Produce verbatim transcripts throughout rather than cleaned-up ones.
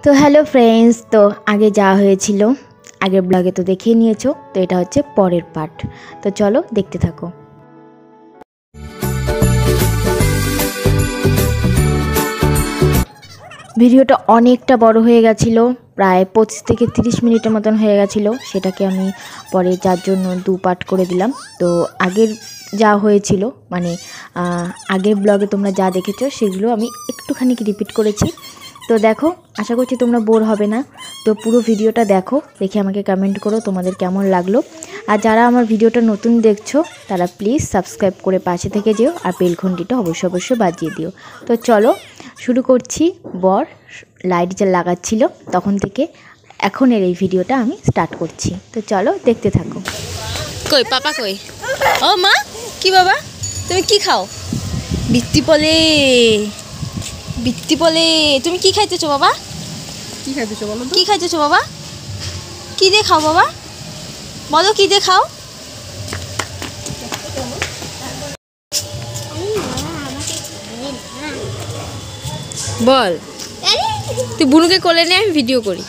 তো hello friends, তো আগে যা হয়েছিল আগের ব্লগে তো দেখেই নিয়েছো। তো এটা হচ্ছে পরের পার্ট, তো চলো দেখতে থাকো। ভিডিওটা অনেকটা বড় হয়ে গেছিলো, প্রায় পঁচিশ থেকে তিরিশ মিনিটের মতন হয়ে গেছিলো। সেটাকে আমি পরে যার জন্য দু পার্ট করে দিলাম। তো আগের যা হয়েছিল মানে আগের ব্লগে তোমরা যা দেখেছো সেগুলো আমি একটুখানি রিপিট করেছি। তো দেখো, আশা করছি তোমরা বোর হবে না। তো পুরো ভিডিওটা দেখো, দেখে আমাকে কমেন্ট করো তোমাদের কেমন লাগলো। আর যারা আমার ভিডিওটা নতুন দেখছো তারা প্লিজ সাবস্ক্রাইব করে পাশে থেকে যেও, আর বেল ঘন্টিটা অবশ্যই অবশ্যই বাজিয়ে দিও। তো চলো শুরু করছি। বর লাইট যা লাগাচ্ছিল তখন থেকে এখনের এই ভিডিওটা আমি স্টার্ট করছি। তো চলো দেখতে থাকো। কই পাপা কই? ও মা, কি বাবা তুমি কি খাও? বৃত্তি বলে বৃত্তি বলে তুমি কি খাইতেছো বাবা? কি খাইতেছো বলো তো? কি খাইতেছো বাবা? কি দিয়ে খাও বাবা? বলো কি দিয়ে খাও? বল। তুই বুনুকে কোলে নিয়ে আমি ভিডিও করি।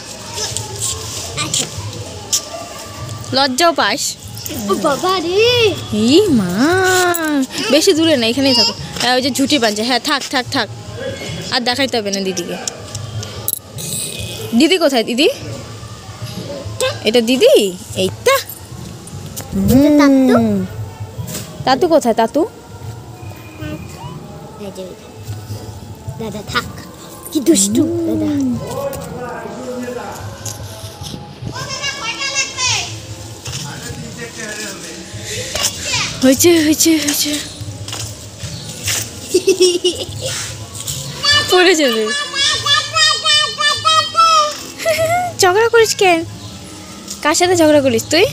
লজ্জাও পাস? ও বাবা রে, এই মা বেশি দূরে না, এখানেই থাকো। হ্যাঁ ওই যে ঝুটি বাঁধছে, হ্যাঁ থাক থাক থাক, আর দেখাইতে হবে না দিদিকে। দিদি কোথায়? দিদি এটা দিদি, এইটা তাতু কোথায়? তাতু দাদা থাক, কি দুষ্টু দাদা। হয়েছে হয়েছে হয়েছে, পড়ে যাবে। ঝগড়া করিস কেন? কার সাথে ঝগড়া করিস তুই?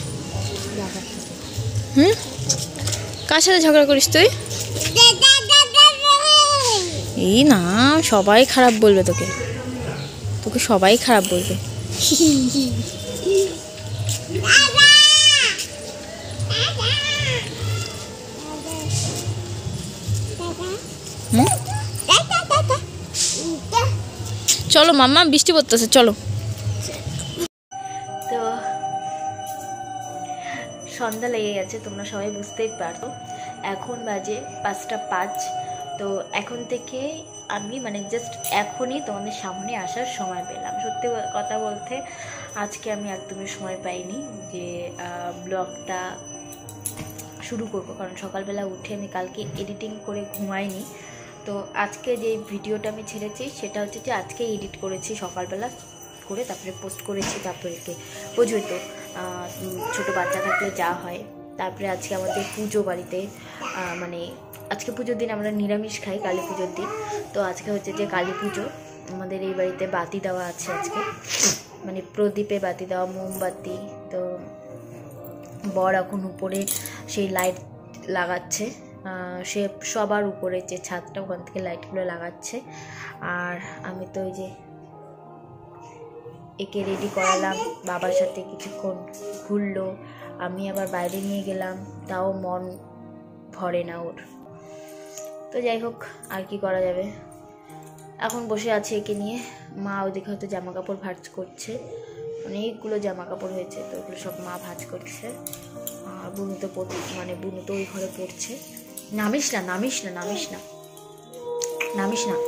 হুম, কার সাথে ঝগড়া করিস তুই? এই না, সবাই খারাপ বলবে তোকে, তোকে সবাই খারাপ বলবে। চলো মাম্মা, বৃষ্টি পড়তেছে, চলো। তো সন্ধ্যা লেগে গেছে, তোমরা সবাই বুঝতেই পারো। এখন বাজে পাঁচটা পাঁচ। তো এখন থেকে আমি মানে জাস্ট এখনই তোমাদের সামনে আসার সময় পেলাম। সত্যি কথা বলতে আজকে আমি একদমই সময় পাইনি যে ব্লগটা শুরু করবো, কারণ সকালবেলা উঠে আমি কালকে এডিটিং করে ঘুমাইনি। তো আজকে যে ভিডিওটা আমি ছেড়েছি সেটা হচ্ছে যে আজকে এডিট করেছি সকালবেলা করে, তারপরে পোস্ট করেছি। তারপরে বুঝবে তো ছোটো বাচ্চা থাকলে যা হয়। তারপরে আজকে আমাদের পুজো বাড়িতে, মানে আজকে পুজোর দিন আমরা নিরামিষ খাই, কালী পুজোর দিন। তো আজকে হচ্ছে যে কালী পুজো, আমাদের এই বাড়িতে বাতি দেওয়া আছে আজকে, মানে প্রদীপে বাতি দেওয়া, মোমবাতি। তো বর এখন উপরে সেই লাইট লাগাচ্ছে, সে সবার উপরে যে ছাদটা ওখান থেকে লাইটগুলো লাগাচ্ছে। আর আমি তো ওই যে একে রেডি করালাম, বাবার সাথে কিছুক্ষণ ঘুরলো, আমি আবার বাইরে নিয়ে গেলাম, তাও মন ভরে না ওর। তো যাই হোক, আর কি করা যাবে। এখন বসে আছে একে নিয়ে। মা ওদিকে হয়তো জামা কাপড় ভাঁজ করছে, অনেকগুলো জামা কাপড় হয়েছে, তো ওগুলো সব মা ভাঁজ করছে। আর বুনু তো পড়তে, মানে বুনু তো ওই ঘরে পড়ছে। নামিস না নামিস না নামিস না নামিস না,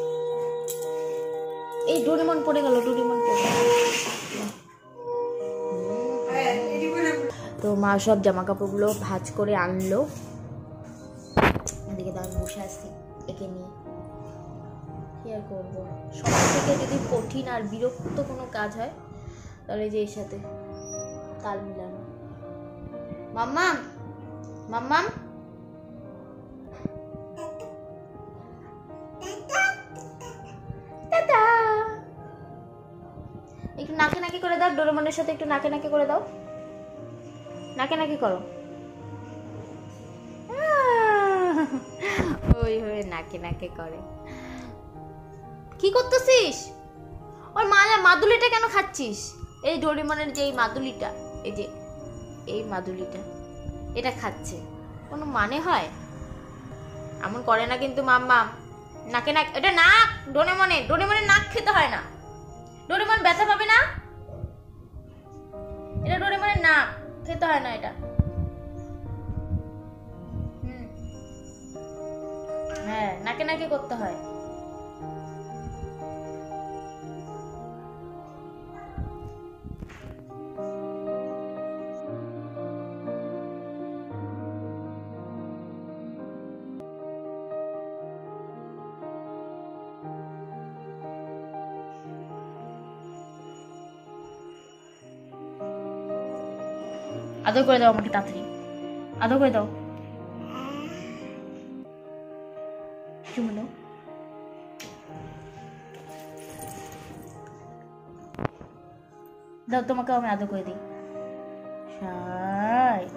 এই ডোরেমন পড়ে গেল, ডোরেমন পড়ে গেল। তো মা সব জামা কাপড়গুলো ভাঁজ করে আনলো। এদিকে তো আমি বসে আসছি একে নিয়ে, কি আর করবো। সব থেকে যদি কঠিন আর বিরক্ত কোনো কাজ হয় তাহলে যে এর সাথে তাল মিলানো। মাম্মাম মাম্মাম, একটু নাকে নাকি করে দাও, ডোরেমনের সাথে একটু নাকে নাকি করে দাও, নাকে নাকি করো। ওই হয়ে নাকে নাকে করে। কি করতেছিস? ওর মালা মাদুলিটা কেন খাচ্ছিস? এই ডোরেমনের যে এই মাদুলিটা, এই যে এই মাদুলিটা, এটা খাচ্ছে, কোনো মানে হয়? এমন করে না কিন্তু মাম্মা। নাকে নাক, এটা নাক, ডোরেমনের ডোরেমনের নাক খেতে হয় না। ডোরেমন ব্যথা পাবে না? এটা ডোরেমনের নাক, খেতে হয় না এটা। হুম, হ্যাঁ, নাকে নাকে করতে হয়। আদর করে দাও আমাকে তাড়াতাড়ি, আদর করে দাও, চুমু দাও। দাও তোমাকে আমি আদর করে দিই। রাইট,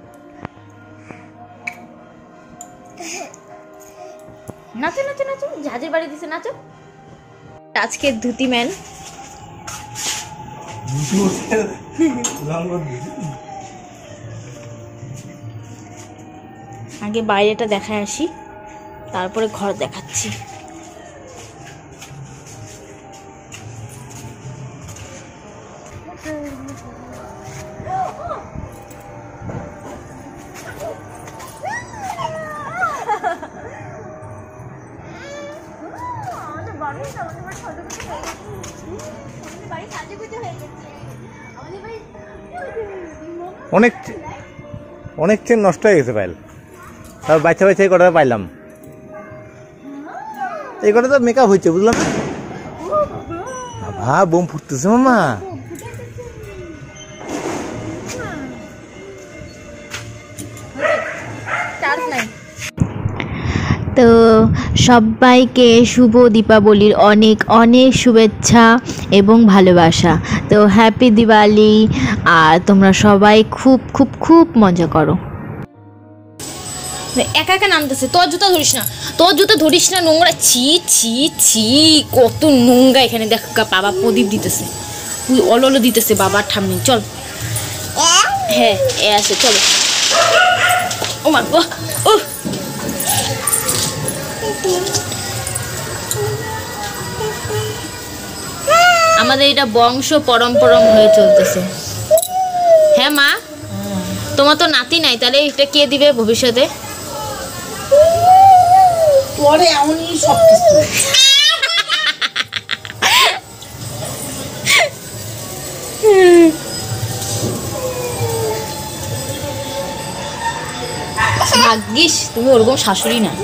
নাচো নাচো নাচো, ঝাঁঝের বাড়ি দিছে, নাচো। আজকে ধুতি ম্যান আগে বাইরেটা দেখায় আসি, তারপরে ঘর দেখাচ্ছি। অনেক অনেক চেন নষ্ট হয়ে গেছে পাইল, তারপর বাচ্চা বাচ্চা এই কটা পাইলাম, এই কটা তো মেকআপ হচ্ছে, বুঝলাম না। বাবা বোম ফুটতেছে মামা। তো সবাইকে শুভ দীপাবলির অনেক অনেক শুভেচ্ছা এবং ভালোবাসা। তো হ্যাপি দিওয়ালি, আর তোমরা সবাই খুব খুব খুব মজা করো। একা একা নামতেছে, তোর জুতা ধরিস না, তোর জুতা ধরিস না, নোংরা। ছি ছি ছি, কত নোংরা এখানে। দেখ বাবা প্রদীপ দিতেছে, তুই অললো দিতেছে বাবার ঠাম্মি। চল, হ্যাঁ এ আছে, চলো। ও মা গো, ও আমাদের এটা বংশ পরম্পরম হয়ে চলতেছে। হ্যাঁ মা, তোমার তো নাতি নাই, তাহলে এটা কে দিবে ভবিষ্যতে? পরে এমনই সব কিছু। ভাগ্যিস তুমি ওরকম শাশুড়ি না।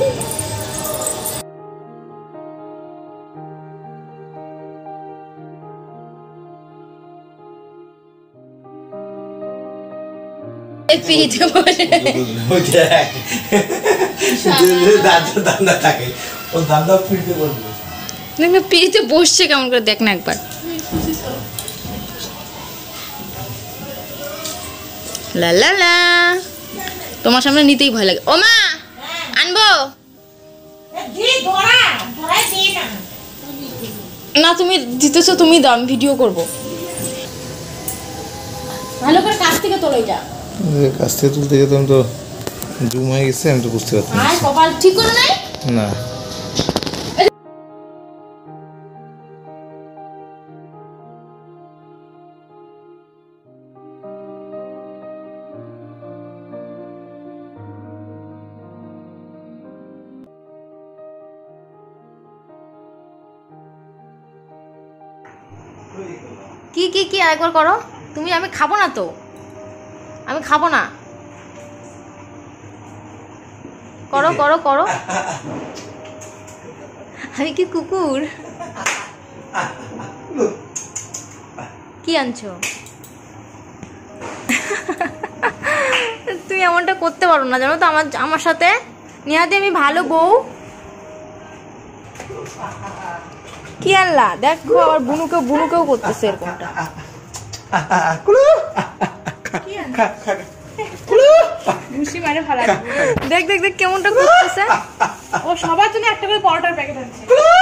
পিড়িতে বসছে কেমন করে, দেখ না একবার। লা লা লা, তোমার সামনে নিতেই ভয় লাগে। ও মা, আনবো না? তুমি দিতেছো, তুমি দাও, আমি ভিডিও করব। ভালো করে কাছ থেকে তোলো এটা। কাছ থেকে তুলতে যেতাম তো জুম হয়ে গেছে, আমি তো বুঝতে পারতাম আর কপাল ঠিক করে নাই না। কি কি কি আরেকবার করো তুমি। আমি খাবো না তো, আমি খাবো না। করো করো করো। আমি কি কুকুর? কি আনছো? তুমি এমনটা করতে পারো না, জানো তো। আমার আমার সাথে নিহাতে আমি ভালো বউ। কি আনলা? দেখো আবার বুনুকেও বুনুকেও করতেছে এরকমটা। দেখ দেখ দেখ কেমনটা করতেছে। ও সবার জন্য একটা করে পরোটার প্যাকেট আনছে।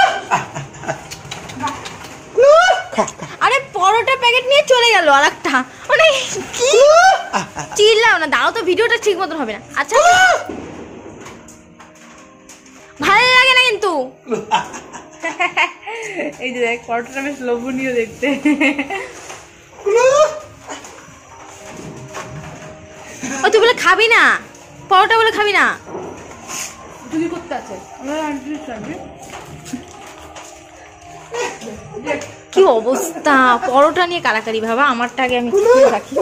আরে পরোটা প্যাকেট নিয়ে চলে গেল আর একটা। মানে কি চিল্লাও না, দাঁড়াও তো, ভিডিওটা ঠিক মতন হবে না। আচ্ছা ভালো লাগে না কিন্তু। এই যে দেখ পরোটাটা বেশ লোভনীয় দেখতে। ও তুই বলে খাবি না পরোটা, বলে খাবি না। চুরি করতে আছে আমরা আন্টি সামনে। কি অবস্থা, পরোটা নিয়ে কারাকারি ভাবা। আমারটা আগে আমি খেয়ে রাখি।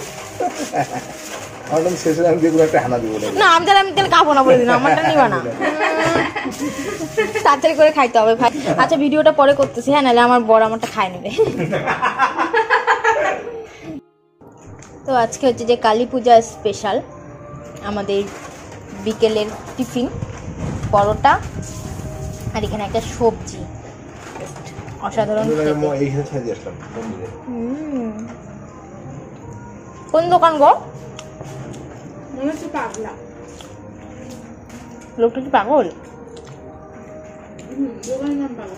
আমার শেষে আমি যেগুলো একটা হানা দিব না আমি তাহলে আমি তাহলে খাবো না বলে দিন, আমারটা নিবা না। তাড়াতাড়ি করে খাইতে হবে ভাই। আচ্ছা ভিডিওটা পরে করতেছি, হ্যাঁ, নাহলে আমার বড় আমারটা খাই নেবে। তো আজকে হচ্ছে যে কালী পূজা স্পেশাল আমাদের বিকেলের টিফিন পরোটা, আর এখানে একটা সবজি অসাধারণ খেতে। এইখানে ছেড়ে দিয়ে আসলাম মন্দিরে। হুম। কোন দোকান গো? মনে হচ্ছে পাগলা। লোকটা কি পাগল? হুম, দোকানের নাম পাগলা।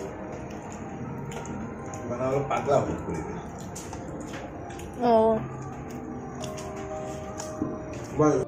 মানে আমরা পাগলা হয়ে পড়ে গেছি। ও বল